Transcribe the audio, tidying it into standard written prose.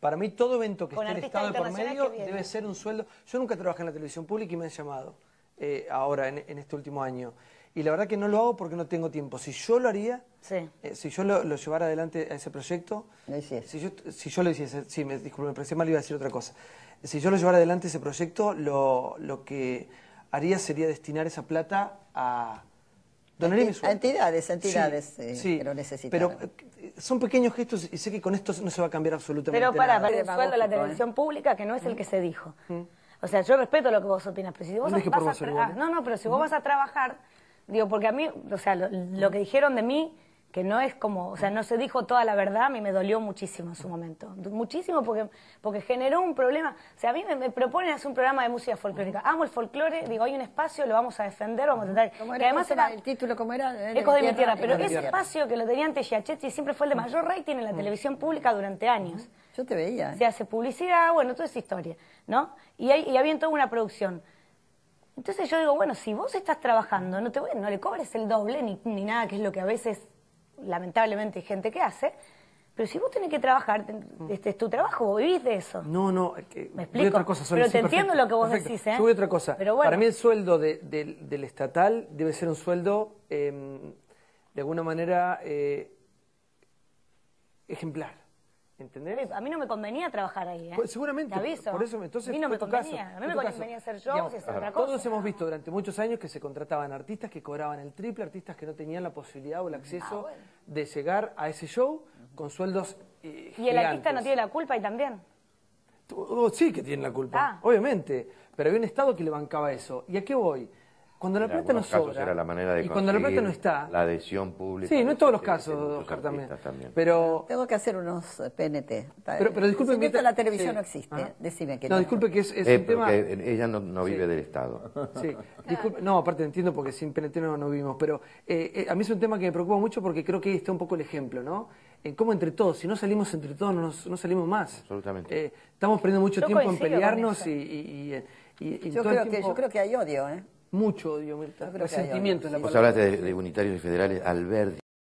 Para mí todo evento que Con esté el artistas Estado de por internacionales medio que debe ser un sueldo. Yo nunca trabajé en la televisión pública y me han llamado ahora en este último año. Y la verdad que no lo hago porque no tengo tiempo. Si yo lo haría, Sí. si yo lo llevara adelante a ese proyecto, si yo lo hiciese, sí, disculpe, me pareció mal, iba a decir otra cosa. Si yo lo llevara adelante ese proyecto, lo que haría sería destinar esa plata a donaría mi sueldo. Entidades sí, que lo necesitan. Pero son pequeños gestos y sé que con esto no se va a cambiar absolutamente Pero para nada. el sueldo de la televisión pública, que no es el que se dijo. O sea, yo respeto lo que vos opinas, pero si vos vas a no, pero si vos vas a trabajar, digo, porque a mí, o sea, lo que dijeron de mí, que no es como, o sea, no se dijo toda la verdad, a mí me dolió muchísimo en su momento. Muchísimo porque generó un problema. O sea, a mí me proponen hacer un programa de música folclórica. Amo el folclore, digo, hay un espacio, lo vamos a defender, vamos a tratar. ¿Cómo Que era? además era ¿El título cómo era? Ecos de mi tierra, pero Ecos de mi ese tierra. espacio que lo tenía ante Giachetti siempre fue el de mayor rating en la televisión pública durante años. Yo te veía. Se hace publicidad, bueno, toda esa historia, ¿no? Y había toda una producción. Entonces yo digo, bueno, si vos estás trabajando, no le cobres el doble ni nada, que es lo que a veces, lamentablemente, hay gente que hace, pero si vos tenés que trabajar, este es tu trabajo, vos vivís de eso. No, ¿Me explico? voy a otra cosa, pero sí, te entiendo perfecto, lo que vos perfecto. decís, ¿eh? Yo voy a otra cosa. Pero bueno. Para mí el sueldo del estatal debe ser un sueldo, de alguna manera, ejemplar. ¿Entendés? A mí no me convenía trabajar ahí, ¿eh? Pues seguramente, Te aviso. por eso, entonces, a mí no me fue tu caso, convenía. A mí fue me tu caso. convenía hacer shows Digamos, y hacer otra cosa. todos hemos visto durante muchos años que se contrataban artistas que cobraban el triple, artistas que no tenían la posibilidad o el acceso de llegar a ese show con sueldos ¿Y el artista no tiene la culpa ahí también? Sí que tiene la culpa, obviamente, pero había un Estado que le bancaba eso. ¿Y a qué voy? Cuando la plata no sobra, era la manera de y cuando la plata no está... la adhesión pública... Sí, no en todos los casos, Oscar, también. Pero... Tengo que hacer unos PNT. Pero disculpe... Mientras la televisión no existe, decime que no. Disculpe que es un tema... Porque ella no vive del Estado. Sí, disculpe, no, aparte entiendo porque sin PNT no vivimos, pero a mí es un tema que me preocupa mucho porque creo que ahí está un poco el ejemplo, ¿no? En cómo entre todos, si no salimos entre todos, no salimos más. Absolutamente. Estamos perdiendo mucho tiempo en coincido pelearnos yo creo que hay odio, ¿eh? Mucho odio, resentimiento en la palabra. Vos hablaste de unitarios y federales, Alberdi.